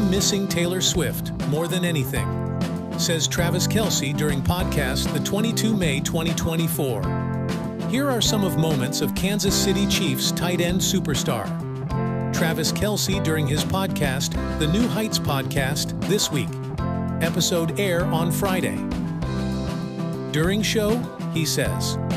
I'm missing Taylor Swift more than anything, says Travis Kelce during podcast the 22 May 2024. Here are some of moments of Kansas City Chiefs tight end superstar Travis Kelce during his podcast, the New Heights podcast, this week. Episode air on Friday. During show, he says,